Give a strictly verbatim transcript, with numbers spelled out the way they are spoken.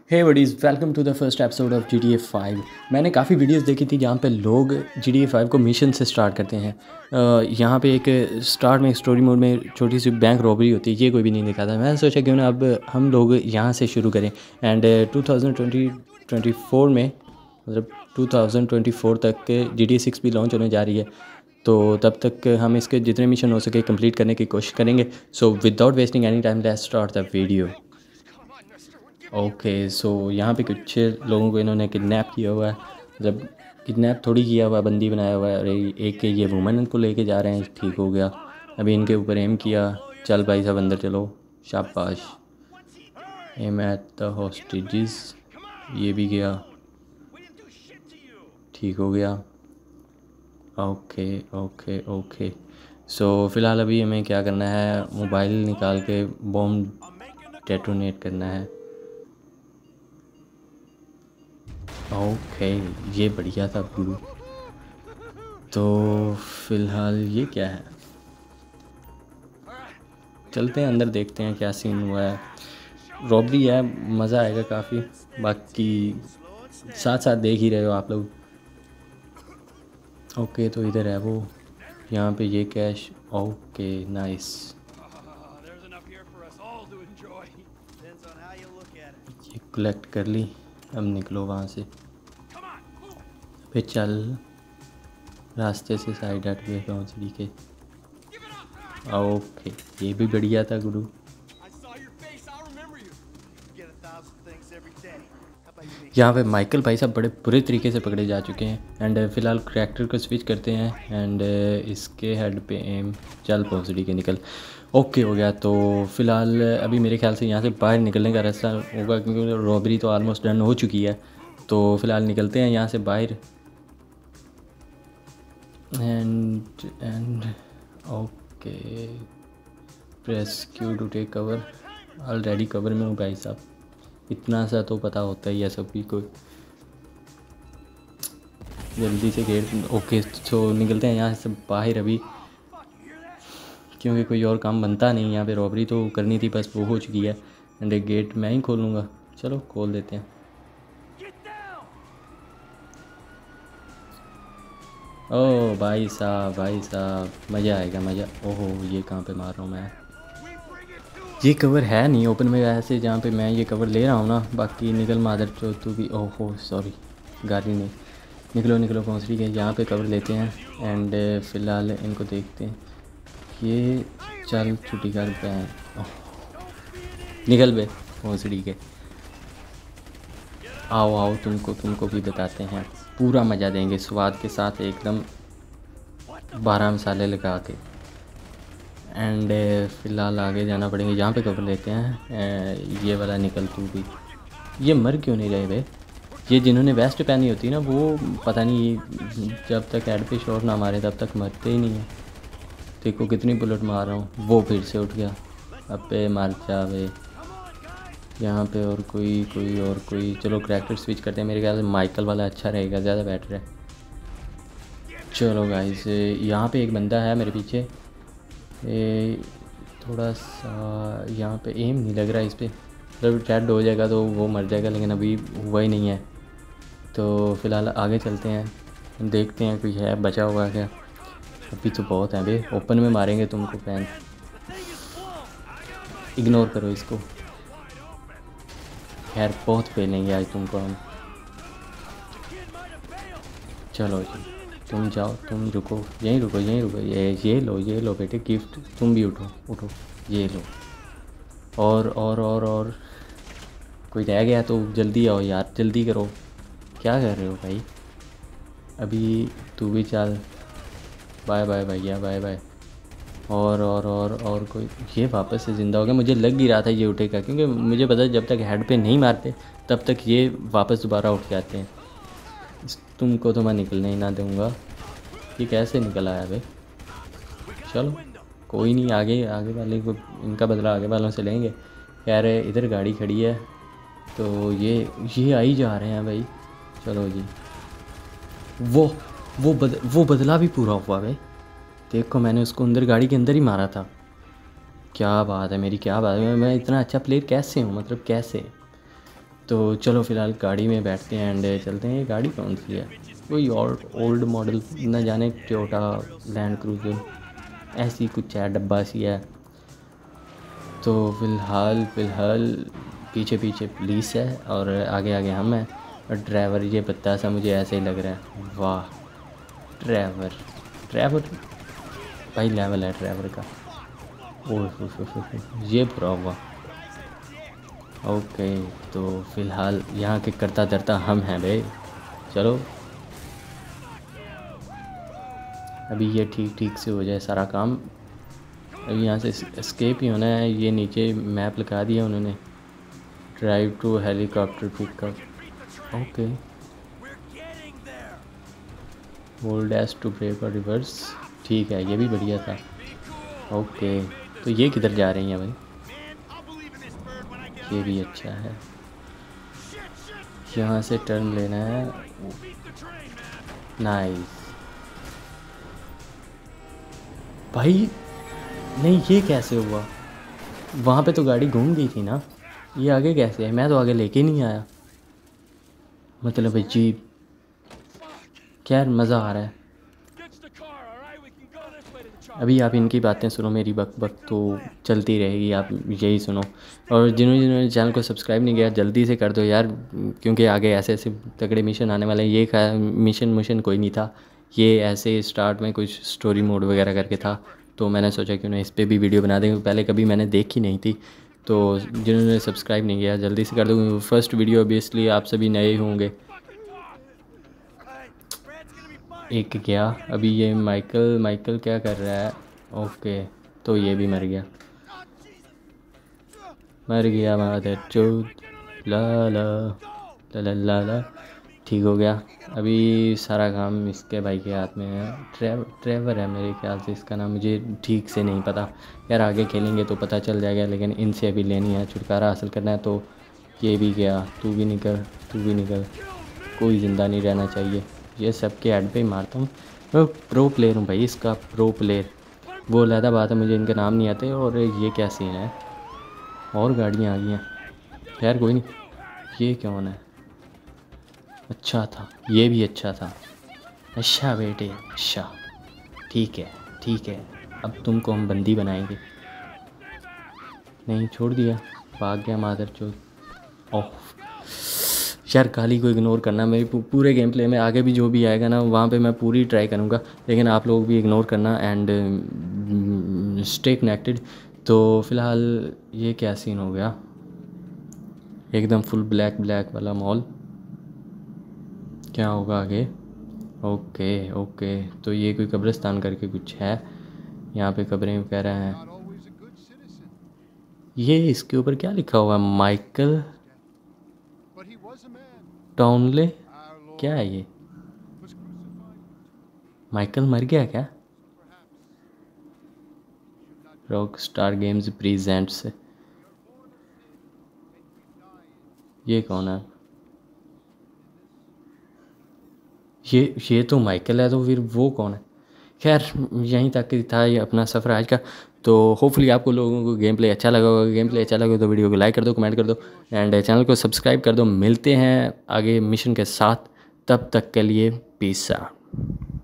Hey buddies, welcome to the first episode of G T A five. मैंने काफ़ी videos देखी थी जहाँ पे लोग जी टी ए फाइव को मिशन से स्टार्ट करते हैं। अ, यहाँ पे एक स्टार्ट में एक स्टोरी मोड में छोटी सी बैंक रॉबरी होती है, ये कोई भी नहीं दिखाता। मैंने सोचा क्यों ना अब हम लोग यहाँ से शुरू करें। And two thousand twenty twenty four में मतलब टू थाउजेंड ट्वेंटी फोर तक के जी टी ए सिक्स भी लॉन्च होने जा रही है, तो तब तक हम इसके जितने मिशन हो सके कंप्लीट करने की कोशिश करेंगे। So without wasting any time let's start the video. Okay, so यहाँ पे कुछ लोगों को इन्होंने किडनैप किया हुआ है, मतलब किडनैप थोड़ी किया हुआ है, बंदी बनाया हुआ है। अरे एक ये वुमन को लेके जा रहे हैं, ठीक हो गया। अभी इनके ऊपर एम किया, चल भाई साहब अंदर चलो, शाबाश। एम एट द हॉस्टेजेस, ये भी गया, ठीक हो गया। ओके ओके ओके, सो फ़िलहाल अभी हमें क्या करना है, मोबाइल निकाल के बॉम्ब डेटोनेट करना है। ओके, ये बढ़िया था गुरु। तो फ़िलहाल ये क्या है, चलते हैं अंदर, देखते हैं क्या सीन हुआ है। रॉबरी है, मज़ा आएगा काफ़ी। बाकी साथ साथ देख ही रहे हो आप लोग। ओके, तो इधर है वो, यहाँ पे ये कैश। ओके नाइस, ये कलेक्ट कर ली। अब निकलो वहाँ से, फिर चल रास्ते से साइड हट गए पहुँचने के। ओके, ये भी बढ़िया था गुरु। यहाँ पे माइकल भाई साहब बड़े बुरे तरीके से पकड़े जा चुके हैं। एंड फ़िलहाल करैक्टर को स्विच करते हैं एंड इसके हेड पे एम, चल पहुँचड़ी के निकल। ओके हो गया। तो फ़िलहाल अभी मेरे ख्याल से यहाँ से बाहर निकलने का रास्ता होगा, क्योंकि रॉबरी तो ऑलमोस्ट डन हो चुकी है। तो फ़िलहाल निकलते हैं यहाँ से बाहर। And and okay, press Q to take cover. Already cover में हूँ भाई साहब, इतना सा तो पता होता ही है सभी को। जल्दी से गेट। ओके, तो निकलते हैं यहाँ से बाहर अभी, क्योंकि कोई और काम बनता नहीं। यहाँ पे रॉबरी तो करनी थी, बस वो हो चुकी है। एंड एक गेट मैं ही खोलूँगा, चलो खोल देते हैं। ओह भाई साहब, भाई साहब मज़ा आएगा, मज़ा। ओहो, ये कहाँ पे मार रहा हूँ मैं। ये कवर है नहीं ओपन में वैसे, जहाँ पे मैं ये कवर ले रहा हूँ ना। बाकी निकल मादर चो तू भी। ओहो सॉरी, गाड़ी नहीं। निकलो निकलो पहुँच रही है। यहाँ पे कवर लेते हैं एंड फ़िलहाल इनको देखते हैं। ये चल छुट्टी कर पे हैं, निकल बे पहुँच रही के। आओ आओ, तुमको तुमको भी बताते हैं, पूरा मज़ा देंगे स्वाद के साथ, एकदम बारह मसाले लगा के। एंड फ़िलहाल आगे जाना पड़ेगा। यहाँ पे कवर लेते हैं। ये वाला निकल तू भी। ये मर क्यों नहीं रहे भाई? ये जिन्होंने वेस्ट पहनी होती है ना, वो पता नहीं जब तक हेड पे शॉट ना मारे तब तक मरते ही नहीं है। देखो कितनी बुलेट मार रहा हूँ, वो फिर से उठ गया। अब पे मार जावे। यहाँ पे और कोई कोई और कोई, चलो करैक्टर स्विच करते हैं। मेरे ख्याल से माइकल वाला अच्छा रहेगा, ज़्यादा बेटर है। चलो गाइस, यहाँ पे एक बंदा है मेरे पीछे। ए, थोड़ा सा यहाँ पे एम नहीं लग रहा इस पर, जब डेड हो जाएगा तो वो मर जाएगा, लेकिन अभी हुआ ही नहीं है। तो फ़िलहाल आगे चलते हैं, देखते हैं कोई है बचा हुआ है क्या। अभी तो बहुत है बे, ओपन में मारेंगे तुमको फैन। इग्नोर करो इसको, खैर बहुत पेलेंगे आज तुमको हम। चलो जी, तुम जाओ, तुम रुको, यहीं रुको, यहीं रुको। ये ये लो, ये लो बेटे गिफ्ट। तुम भी उठो उठो, ये लो। और और और और कोई रह गया तो जल्दी आओ यार, जल्दी करो। क्या कर रहे हो भाई? अभी तू भी चल। बाय बाय भैया, बाय बाय। और और और और कोई, ये वापस से ज़िंदा हो गया। मुझे लग ही रहा था ये उठेगा, क्योंकि मुझे पता है जब तक हेड पे नहीं मारते तब तक ये वापस दोबारा उठ जाते हैं। तुमको तो मैं निकलने ही ना दूंगा। ये कैसे निकल आया भाई? चलो कोई नहीं, आगे आगे वाले को, इनका बदला आगे वालों से लेंगे। यार इधर गाड़ी खड़ी है, तो ये ये आ ही जा रहे हैं भाई। चलो जी, वो वो बद, वो बदला भी पूरा हुआ भाई। देखो मैंने उसको अंदर गाड़ी के अंदर ही मारा था। क्या बात है मेरी, क्या बात है। मैं इतना अच्छा प्लेयर कैसे हूँ, मतलब कैसे। तो चलो फ़िलहाल गाड़ी में बैठते हैं एंड चलते हैं। ये गाड़ी कौन सी है? कोई और ओल्ड मॉडल, न जाने टोयोटा लैंड क्रूज़र ऐसी कुछ है, डब्बा सी है। तो फ़िलहाल फ़िलहाल पीछे पीछे पुलिस है और आगे आगे हम हैं और ड्राइवर ये बत्ता सा मुझे ऐसे ही लग रहा है। वाह ड्राइवर ड्राइवर भाई लेवल है ड्राइवर का। ओह ये बुरा हुआ। ओके तो फ़िलहाल यहाँ के करता धरता हम हैं भाई। चलो अभी ये ठीक ठीक से हो जाए सारा काम। अभी यहाँ से एस्केप ही होना है। ये नीचे मैप लगा दिया उन्होंने, drive to helicopter pickup. Okay hold S to brake और रिवर्स, ठीक है ये भी बढ़िया था। ओके तो ये किधर जा रही हैं भाई? ये भी अच्छा है, यहाँ से टर्न लेना है। नाइस भाई। नहीं ये कैसे हुआ? वहाँ पे तो गाड़ी घूम गई थी ना, ये आगे कैसे है? मैं तो आगे लेके नहीं आया। मतलब अजीब। खैर मज़ा आ रहा है। अभी आप इनकी बातें सुनो, मेरी बक बक तो चलती रहेगी, आप यही सुनो। और जिन्होंने जिन्होंने चैनल को सब्सक्राइब नहीं किया जल्दी से कर दो यार, क्योंकि आगे ऐसे ऐसे तगड़े मिशन आने वाले हैं। ये खा मिशन मिशन कोई नहीं था, ये ऐसे स्टार्ट में कुछ स्टोरी मोड वगैरह करके था, तो मैंने सोचा कि उन्हें इस पर भी वीडियो बना देंगे। पहले कभी मैंने देखी नहीं थी, तो जिन्होंने सब्सक्राइब नहीं किया जल्दी से कर दो। फर्स्ट वीडियो ऑब्वियसली आप सभी नए होंगे। एक गया अभी ये माइकल माइकल क्या कर रहा है? ओके तो ये भी मर गया, मर गया मादर चोद। ला ला ला ला ला ला ठीक हो गया। अभी सारा काम इसके भाई के हाथ में है। ट्रेव ट्रेवर है मेरे ख्याल से इसका नाम, मुझे ठीक से नहीं पता यार, आगे खेलेंगे तो पता चल जाएगा। लेकिन इनसे अभी लेनी है, छुटकारा हासिल करना है। तो ये भी गया, तू भी निकल तू भी निकल, कोई ज़िंदा नहीं रहना चाहिए। ये सब के हेड पे ही मारता हूँ। मैं प्रो प्लेयर हूँ भाई, इसका प्रो प्लेयर। वो अलग बात है, मुझे इनके नाम नहीं आते। और ये क्या सीन है? और गाड़ियाँ आ गई हैं। खैर कोई नहीं। ये कौन है? अच्छा था, ये भी अच्छा था। अच्छा बेटे अच्छा, ठीक है ठीक है, अब तुमको हम बंदी बनाएंगे। नहीं छोड़ दिया, भाग गया मादर चोद। ओह यार काली को इग्नोर करना। मेरी पूरे गेम प्ले में आगे भी जो भी आएगा ना, वहाँ पे मैं पूरी ट्राई करूँगा, लेकिन आप लोग भी इग्नोर करना एंड स्टे कनेक्टेड। तो फ़िलहाल ये क्या सीन हो गया? एकदम फुल ब्लैक ब्लैक वाला मॉल, क्या होगा आगे? ओके ओके तो ये कोई कब्रिस्तान करके कुछ है, यहाँ पे कब्रें वगैरह हैं। ये इसके ऊपर क्या लिखा हुआ है? माइकल टाउनले, क्या है ये? माइकल मर गया क्या? रॉक स्टार गेम्स प्रेजेंट्स, ये कौन है? ये ये तो माइकल है, तो फिर वो कौन है? खैर यहीं तक था ये अपना सफ़र आज का। तो होपफुली आपको लोगों को गेम प्ले अच्छा लगा होगा। गेम प्ले अच्छा लगा तो वीडियो को लाइक कर दो, कमेंट कर दो एंड चैनल को सब्सक्राइब कर दो। मिलते हैं आगे मिशन के साथ, तब तक के लिए पीस आउट।